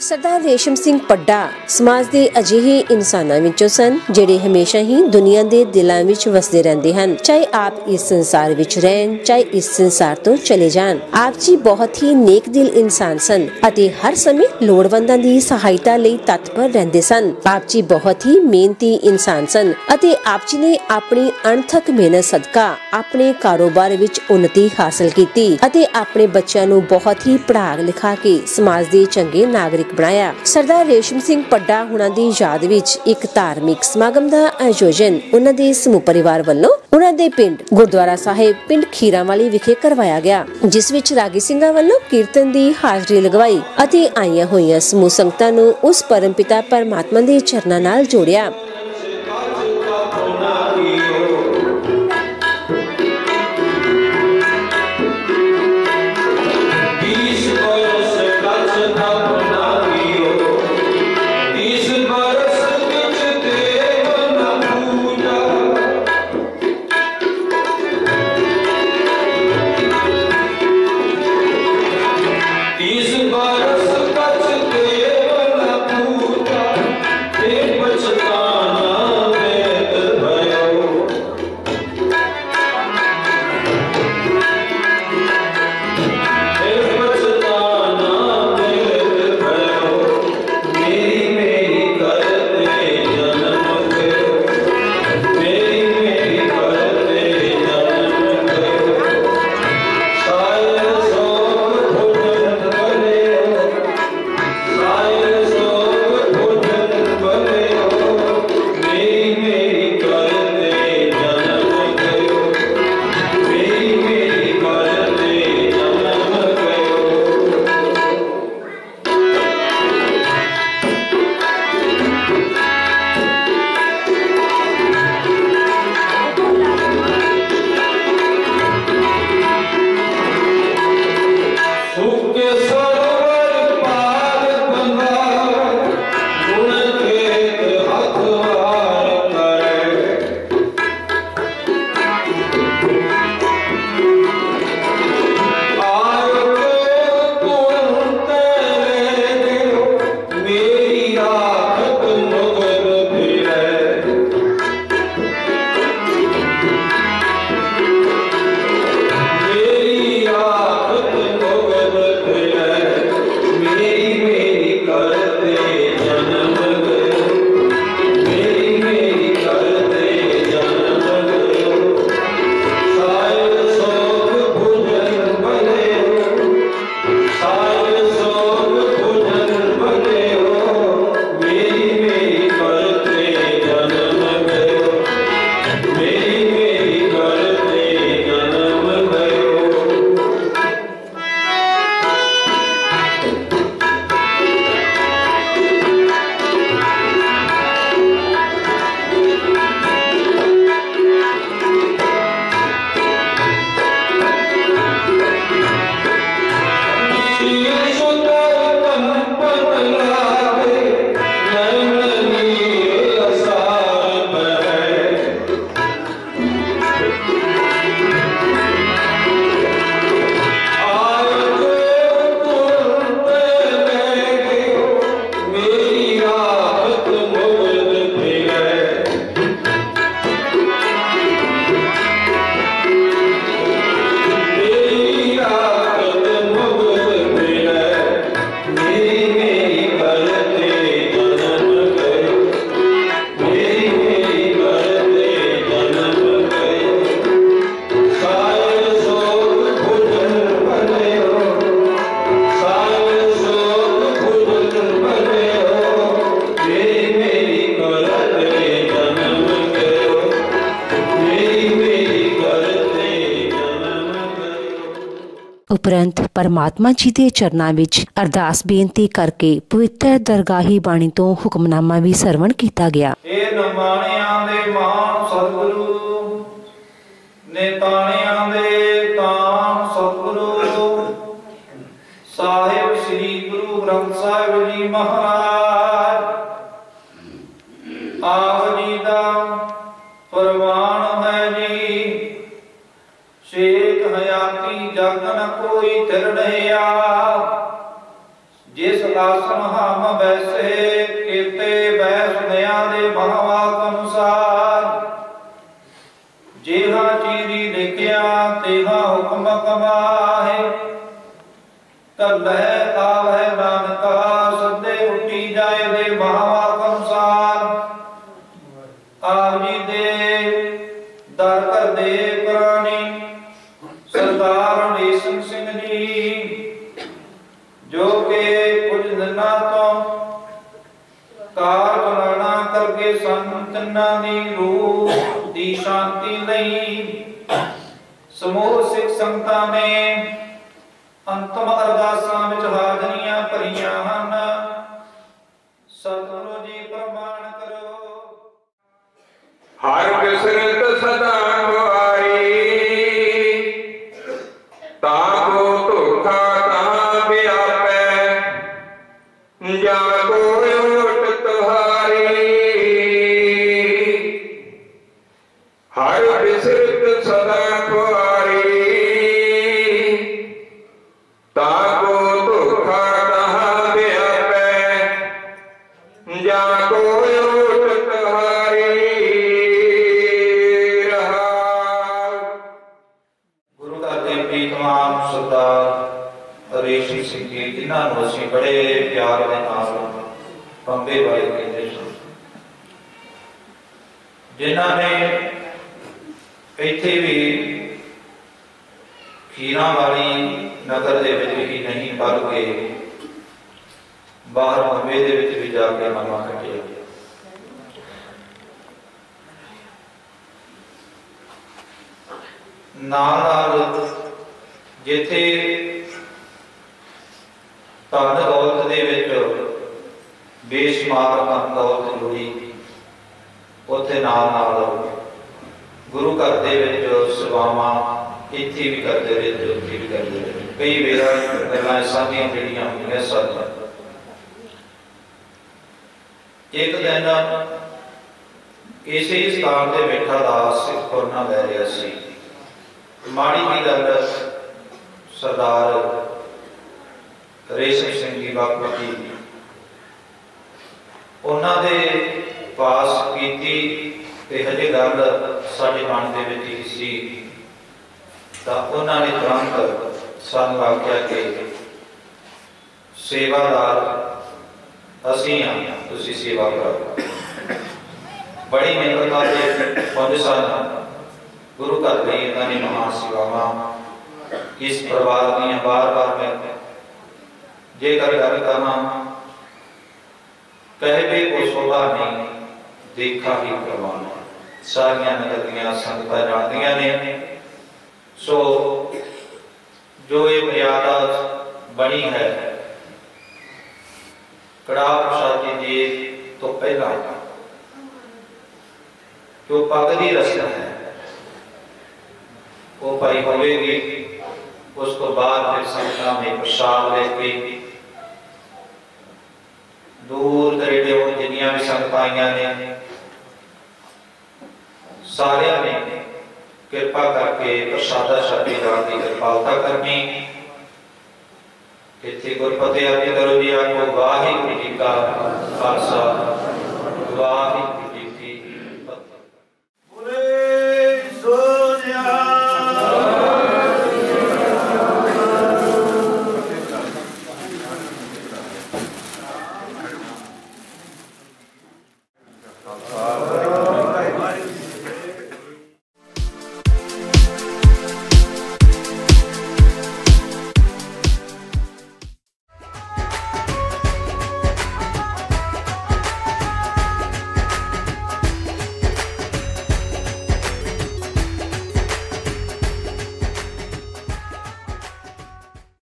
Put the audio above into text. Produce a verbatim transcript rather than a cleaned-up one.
सरदार रेशम सिंह पड्डा समाज ਦੇ ਅਜਿਹੇ ਇਨਸਾਨਾਂ ਵਿੱਚੋਂ ਸਨ ਜਿਹੜੇ ਹਮੇਸ਼ਾ ਹੀ ਦੁਨੀਆ ਦੇ ਦਿਲਾਂ ਵਿੱਚ ਵਸਦੇ ਰਹਿੰਦੇ ਹਨ। ਚਾਹੇ ਆਪ ਇਸ ਸੰਸਾਰ ਵਿੱਚ ਰਹਿਣ ਚਾਹੇ ਇਸ ਸੰਸਾਰ ਤੋਂ ਚਲੇ ਜਾਣ। ਆਪ ਜੀ ਬਹੁਤ ਹੀ ਨੇਕ ਦਿਲ ਇਨਸਾਨ ਸਨ ਅਤੇ ਹਰ ਸਮੇਂ ਲੋੜਵੰਦਾਂ ਦੀ ਸਹਾਇਤਾ ਲਈ ਤਤਪਰ ਰਹਿੰਦੇ ਸਨ। ਆਪ ਜੀ ਬਹੁਤ ਹੀ ਮਿਹਨਤੀ ਇਨਸਾਨ ਸਨ ਅਤੇ ਆਪ ਜੀ ਨੇ ਆਪਣੀ ਅਣਥੱਕ ਮਿਹਨਤ ਸਦਕਾ ਆਪਣੇ ਕਾਰੋਬਾਰ ਵਿੱਚ ਉન્નਤੀ ਹਾਸਲ ਕੀਤੀ ਅਤੇ ਆਪਣੇ ਬੱਚਿਆਂ ਨੂੰ ਬਹੁਤ ਹੀ ਪੜ੍ਹਾ ਲਿਖਾ ਕੇ ਸਮਾਜ ਦੇ ਚੰਗੇ ਨਾਗਰਿਕ बनाया। सरदार रेशम सिंह पड्डा हुणां दी याद विच एक धार्मिक समागम दा आयोजन उन्हां दे समूह परिवार वल्लों उन्हां दे पिंड गुरुद्वारा साहिब पिंड खीरावाली विखे करवाया गया, जिस विच रागी सिंघां वल्लों कीर्तन दी हाजरी लगवाई अते आईयां होईयां समूह संगतां नूं उस परमपिता परमात्मा दे चरनां नाल जोड़िया। उपरंत परमात्मा जी के चरनां विच अरदास बेनती करके पवित्र दरगाही बाणी तो हुक्मनामा भी सरवण किया गया। साहिब श्री गुरु ग्रंथ साहिब जी महाराज आप जी दा फरमान है जी, शेख हयाती जग न कोई तिरड़िया, जिस आसन हम बैसे केते बैस दया दे महावाक अनुसार जेहा चीरी लिखिया तेहा हुक्म कमाहे तब लह आवह नानका सदे उठी जाए दे महावाक अनुसार आप जी दे दर कर दे प्राणी सरदार रणेशन सिंह जी जो के कुछ दिना तो कार चलाना करके संतना दी रूह दी शांति लई समूह सिख संगतां ने अंतम अरदासां विच हाजरियां भरियां हन। सतगुरु जी प्रमाण करो। हर बिसरत सदा गुआरी ताको धोखा कहाँ व्यापै जा कोई ओट तुहारी। हर बिसरत सदा गुआरी ताको धोखा कहाँ व्यापै जा कोई ओट तुहारी। रणेशन सिंह जी जिन्होंने असीं बड़े प्यार के नाल पंबे वाले कहते सन, जिन्होंने इत्थे भी खीरा वाली नगर दे विच ही नहीं बल्कि बाहर पंबे दे विच भी जाके ममा कटिया। नाल जिथे धन दौलत दे विच बेशुमार धन दौलत जुड़ी उत्थे नाल नाल गुरु घर दे विच सेवावां इत्थे भी करते रहे ते उत्थे भी करते रहे। कई वेरा गल्लां सांझियां जिहड़ियां होईयां सन। एक दिन इसे स्थान ते बैठा दास खुरना लै रहा सी। माड़ी जी गल सरदार रणेशन सिंह जी बापू जी उन्होंने दे पास कीती ते हजे गल साडे मन दे विच ही सी तां उन्होंने तुरंत सानूं आख्या कि सेवादार असीं हां तुसीं सेवा करो। बड़ी मिहनत दे पुंज सन। गुरु घर लई इन्हां ने महान सेवावां इस परिवार दीयां बार बार मैं जेकर गल कहां कहवे को शोभा नहीं देखा ही प्रवान। सारियां नगर दीयां संगतां जानदियां ने। सो जो ये मर्यादा बनी है कड़ाह प्रसादी जी तो पहला जो पग की रस्म है वो पाई होगी। उसको बाद फिर संगतां में प्रसाद लेके दूर दरेडे जिन्नियां भी संगतां आईयां ने सारियां ने कृपा करके प्रसादा छाती जान की कृपालता करनी। इत्थे गुरफतेह अर्ज करो जी। आखो वाहिगुरू जी का खालसा वाहिगुरू